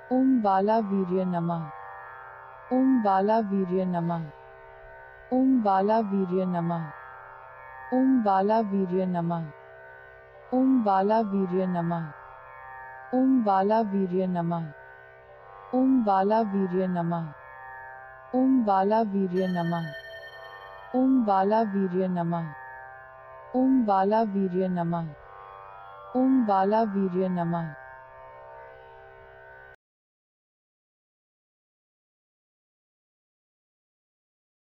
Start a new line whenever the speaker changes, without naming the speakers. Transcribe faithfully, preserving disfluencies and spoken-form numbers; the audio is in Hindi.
ओम बालावीर्य नमः। ओम बालावीर्य नमः। ओम बालावीर्य नमः। ओम बालावीर्य नमः। ओम बालावीर्य नमः। ओम बालावीर्य नमः। ओम बालावीर्य नमः। ओम बालावीर्य नमः। ओम बालावीर्य नमः। ओम बालावीर्य नमः। ओम बालावीर्य नमः।